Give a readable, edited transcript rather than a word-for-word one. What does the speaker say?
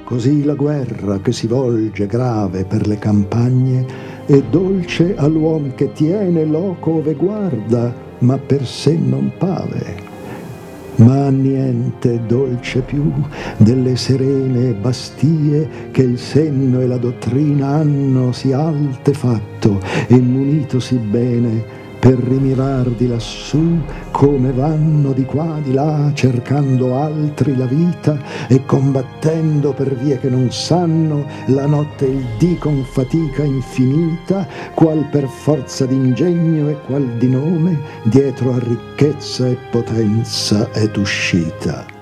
Così la guerra che si volge grave per le campagne è dolce all'uom che tiene loco ove guarda, ma per sé non pave. Ma niente è dolce più delle serene bastie che il senno e la dottrina hanno sì alte fatto e munitosi bene per rimirar di lassù come vanno di qua di là cercando altri la vita e combattendo per vie che non sanno la notte e il dì con fatica infinita, qual per forza d'ingegno e qual di nome dietro a ricchezza e potenza ed uscita.